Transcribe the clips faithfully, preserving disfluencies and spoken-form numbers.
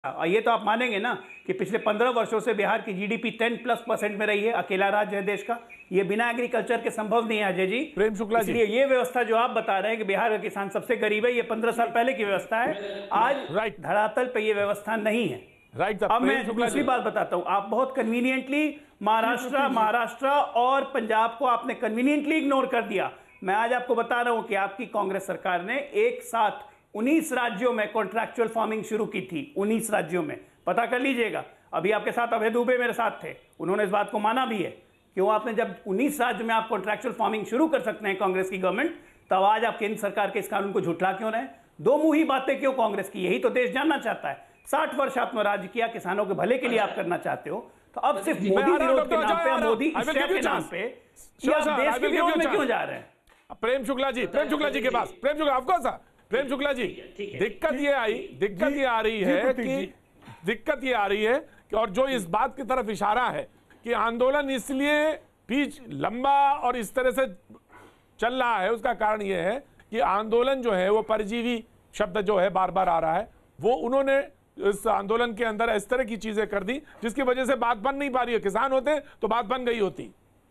और ये तो आप मानेंगे ना कि पिछले पंद्रह वर्षों से बिहार की जीडीपी टेन प्लस परसेंट में रही है, अकेला राज्य है देश का। ये बिना एग्रीकल्चर के संभव नहीं है अजय जी। प्रेम शुक्ला जी, इसलिए ये व्यवस्था जो आप बता रहे हैं कि बिहार का किसान सबसे गरीब है, ये पंद्रह साल पहले की व्यवस्था है। आज राइट धरातल पे ये व्यवस्था नहीं है। राइट अब मैं दूसरी बात बताता हूं, आप बहुत कन्वीनियंटली महाराष्ट्र महाराष्ट्र और पंजाब को आपने कन्वीनियंटली इग्नोर कर दिया। मैं आज आपको बता रहा हूं कि आपकी कांग्रेस सरकार ने एक साथ उन्नीस राज्यों में कॉन्ट्रैक्चुअल फार्मिंग शुरू की थी। उन्नीस राज्यों में, पता कर लीजिएगा। अभी आपके साथ अभय दुबे मेरे साथ थे, उन्होंने इस बात को माना भी है। क्यों आपने जब उन्नीस राज्य में आप कॉन्ट्रैक्चुअल फार्मिंग शुरू कर सकते हैं कांग्रेस की गवर्नमेंट, तब आज आप केंद्र सरकार के इस कानून को झुठला क्यों रहे? दो मुंही बातें क्यों कांग्रेस की? यही तो देश जानना चाहता है। साठ वर्ष आपने राज्य किया, किसानों के भले के लिए आप करना चाहते हो, तो अब सिर्फ मोदी विरोध के नाम पे, मोदी स्टेप के नाम पे देश के विरोध में क्यों जा रहे हैं? प्रेम शुक्ला जी, प्रेम शुक्ला जी के पास, प्रेम शुक्ला आपको सा प्रेम शुक्ला जी, दिक्कत ये आई दिक्कत ये आ रही है कि दिक्कत ये आ रही है कि और जो इस बात की तरफ इशारा है कि आंदोलन इसलिए बीच लंबा और इस तरह से चल रहा है, उसका कारण ये है कि आंदोलन जो है वो परजीवी शब्द जो है बार बार आ रहा है, वो उन्होंने इस आंदोलन के अंदर इस तरह की चीजें कर दी जिसकी वजह से बात बन नहीं पा रही है। किसान होते तो बात बन गई होती।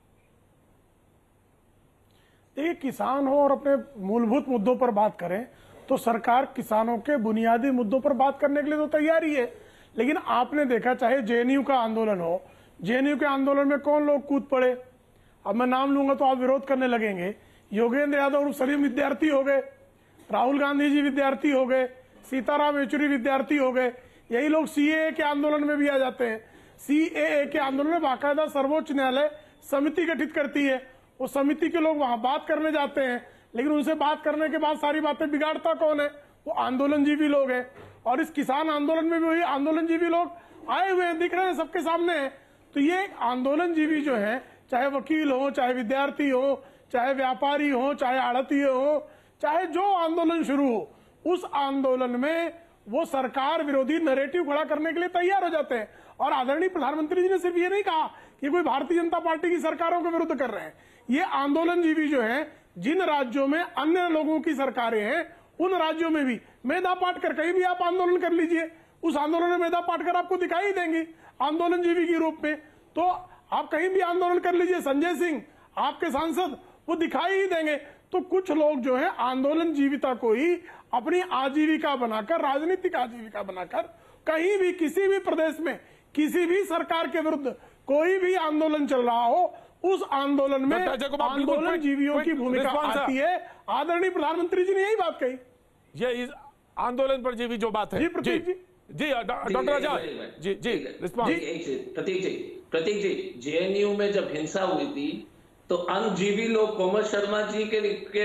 देखिए, किसान हो और अपने मूलभूत मुद्दों पर बात करें तो सरकार किसानों के बुनियादी मुद्दों पर बात करने के लिए तो तैयार ही है। लेकिन आपने देखा, चाहे जेएनयू का आंदोलन हो, जेएनयू के आंदोलन में कौन लोग कूद पड़े? अब मैं नाम लूंगा तो आप विरोध करने लगेंगे। योगेंद्र यादव और सलीम विद्यार्थी हो गए, राहुल गांधी जी विद्यार्थी हो गए, सीताराम येचुरी विद्यार्थी हो गए। यही लोग सीएए के आंदोलन में भी आ जाते हैं। सीएए के आंदोलन में बाकायदा सर्वोच्च न्यायालय समिति गठित करती है, वो समिति के लोग वहां बात करने जाते हैं, लेकिन उनसे बात करने के बाद सारी बातें बिगाड़ता कौन है? वो आंदोलनजीवी लोग हैं। और इस किसान आंदोलन में भी वही आंदोलनजीवी लोग आए हुए हैं, दिख रहे हैं, सबके सामने हैं। तो ये आंदोलनजीवी जो है, चाहे वकील हो, चाहे विद्यार्थी हो, चाहे व्यापारी हो, चाहे आड़ती हो, चाहे जो आंदोलन शुरू हो, उस आंदोलन में वो सरकार विरोधी नैरेटिव खड़ा करने के लिए तैयार हो जाते हैं। और आदरणीय प्रधानमंत्री जी ने सिर्फ ये नहीं कहा कि कोई भारतीय जनता पार्टी की सरकारों के विरुद्ध कर रहे हैं। ये आंदोलनजीवी जो है, जिन राज्यों में अन्य लोगों की सरकारें हैं, उन राज्यों में भी मेधा पाटकर, कहीं भी आप आंदोलन कर लीजिए, उस आंदोलन में मेधा पाटकर आपको दिखाई ही देंगी आंदोलनजीवी के रूप में। तो आप कहीं भी आंदोलन कर लीजिए, संजय सिंह आपके सांसद, वो दिखाई ही देंगे। तो कुछ लोग जो है आंदोलन जीविता को ही अपनी आजीविका बनाकर, राजनीतिक आजीविका बनाकर, कहीं भी किसी भी प्रदेश में किसी भी सरकार के विरुद्ध कोई भी आंदोलन चल रहा हो, उस आंदोलन में आंदोलन जीवियों की भूमिका आती है। आदरणीय प्रधानमंत्री जी ने यही बात कही। ये इस आंदोलन पर जीवी जो बात है, जी प्रतीक जी, जी डॉक्टर राजा जी जी रिस्पॉन्स। प्रतीक जी, प्रतीक जी, जेएनयू में जब हिंसा हुई थी तो अंगजीवी लोग, कोमल शर्मा जी के, के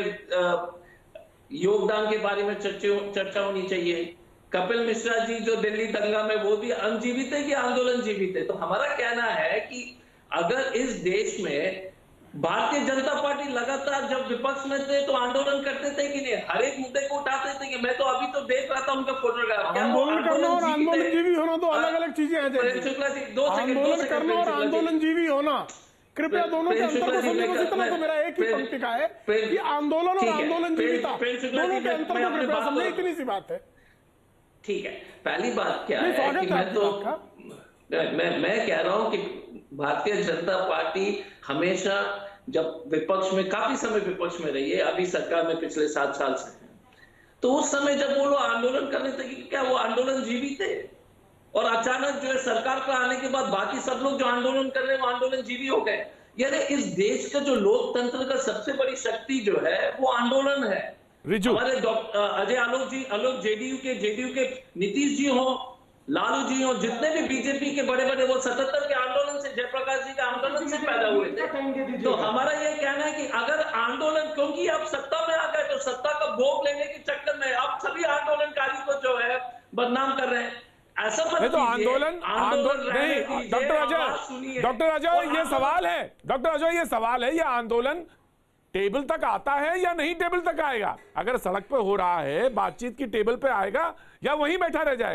योगदान के बारे में चर्चा होनी चाहिए। कपिल मिश्रा जी जो दिल्ली दंगा में, वो भी अंगजीवी थे कि आंदोलन जीवी थे? तो हमारा कहना है कि अगर इस देश में भारतीय जनता पार्टी लगातार जब विपक्ष में थे तो आंदोलन करते थे कि नहीं, हर एक मुद्दे को उठाते थे कि मैं तो अभी तो देख रहा था उनका फोटोग्राफ। आंदोलन करना और आंदोलनजीवी होना तो अलग अलग चीजें हैं। आंदोलन करना और आंदोलनजीवी होना, कृपया दोनों के अंतर को समझो। इतना तो मेरा एक ही पंक्ति का है कि आंदोलन और आंदोलनजीविता दोनों के अंतर को कृपया समझे, इतनी सी बात है। ठीक है, पहली बात क्या है कि मैं तो मैं मैं कह रहा हूं कि भारतीय जनता पार्टी हमेशा जब विपक्ष में, काफी समय विपक्ष में रही है, अभी सरकार में पिछले सात साल से है, तो उस समय जब वो लोग आंदोलन कर रहे थे कि क्या वो आंदोलन जीवी थे? और अचानक जो है सरकार पर आने के बाद बाकी सब लोग जो आंदोलन कर रहे हैं वो आंदोलन जीवी हो गए। यानी इस देश का जो लोकतंत्र का सबसे बड़ी शक्ति जो है वो आंदोलन है। हमारे अजय आलोक जी, आलोक जेडीयू के जेडीयू के नीतीश जी हो, लालू जी हो, जितने भी बीजेपी के बड़े बड़े, वो सतहत्तर के आंदोलन से, जयप्रकाश जी के आंदोलन से पैदा हुए थे। तो हमारा ये कहना है कि अगर आंदोलन, क्योंकि आप सत्ता में आ गए तो सत्ता का भोग लेने के चक्कर में आप सभी आंदोलनकारी को जो है बदनाम कर रहे हैं। ऐसा मत तो आंदोलन आंदोलन नहीं। डॉक्टर अजय, डॉक्टर अजय ये सवाल है, डॉक्टर अजय ये सवाल है, ये आंदोलन टेबल तक आता है या नहीं टेबल तक आएगा? अगर सड़क पे हो रहा है, बातचीत की टेबल पे आएगा या वहीं बैठा रह जाएगा?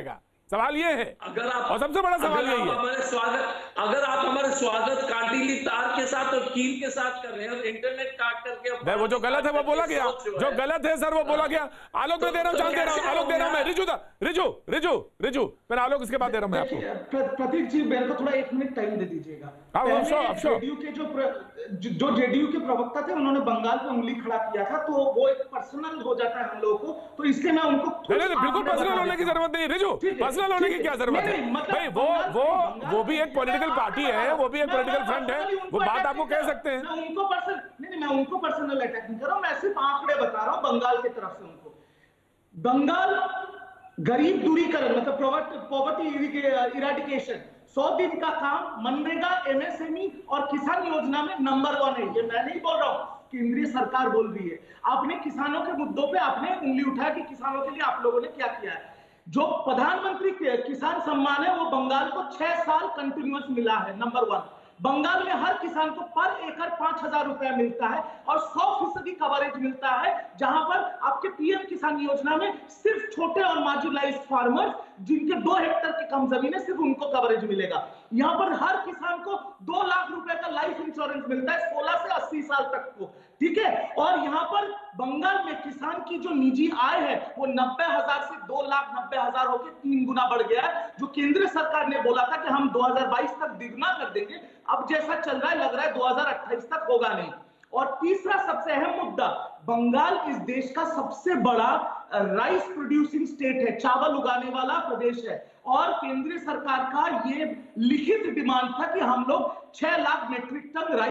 सवाल ये है, अगर आप और सबसे बड़ा सवाल यही है, हमारे स्वागत अगर आप हमारे स्वागत कांटीली तार के साथ और कील के साथ कर रहे हैं और इंटरनेट काट करके, वो जो गलत है वो बोला गया, जो गलत है सर वो बोला गया। आलोक में दे रहा हूं, चांस दे रहा हूं, आलोक दे रहा हूं मैं, रिजू रिजू रिजू रिजू फिर आलोक, इसके बाद दे रहा हूं मैं आपको। प्रतीक जी मेरे को थोड़ा एक मिनट टाइम दे दीजिएगा। जेडीयू के जो जो जेडीयू के प्रवक्ता थे उन्होंने बंगाल पे उंगली खड़ा किया था, तो वो एक पर्सनल हो जाता है हम लोगों को, तो इसलिए मैं उनको बिल्कुल पर्सनल होने की जरूरत नहीं रिजू, पर्सनल होने की क्या जरूरत है भाई? वो वो वो भी एक पॉलिटिकल पार्टी है, वो भी एक पॉलिटिकल फ्रंट है, वो बात आपको कह सकते हैं। मैं उनको पर्सनल नहीं नहीं मैं उनको पर्सनल अटैक नहीं कर रहा हूं, मैं सिर्फ आंकड़े बता रहा हूं बंगाल की तरफ से उनको। बंगाल गरीब दूरीकरण मतलब पॉवर्टी इराडिकेशन सौ दिन का काम, मनरेगा, एमएसएमई और किसान योजना में नंबर वन है। ये मैं नहीं बोल रहा हूं, केंद्रीय सरकार बोल रही है। आपने किसानों के मुद्दों पे आपने उंगली उठाया कि किसानों के लिए आप लोगों ने क्या किया है। जो प्रधानमंत्री किसान सम्मान है वो बंगाल को छह साल कंटिन्यूअस मिला है, नंबर वन। बंगाल में हर किसान को पर एकड़ पांच हजार रुपया मिलता है और सौ फीसदी कवरेज मिलता है, जहां पर आपके पीएम किसान योजना में सिर्फ छोटे और मार्जिनलाइज्ड फार्मर्स जिनके दो हेक्टेयर की कम जमीन है, सिर्फ उनको कवरेज मिलेगा। यहाँ पर हर किसान को दो लाख रुपए का लाइफ इंश्योरेंस मिलता है सोलह से अस्सी साल तक को, ठीक है। और यहाँ पर बंगाल में किसान की जो निजी आय है वो नब्बे हजार से दो लाख नब्बे हजार होकर तीन गुना बढ़ गया है, जो केंद्र सरकार ने बोला था कि हम दो हजार बाईस तक दुगना कर देंगे। अब जैसा चल रहा है लग रहा है दो हजार अट्ठाईस तक होगा नहीं। और तीसरा सबसे अहम मुद्दा, बंगाल इस देश का सबसे बड़ा राइस प्रोड्यूसिंग स्टेट है, चावल उगाने वाला प्रदेश है, और केंद्रीय सरकार का ये लिखित डिमांड था कि हम लोग छह लाख मेट्रिक टन राइस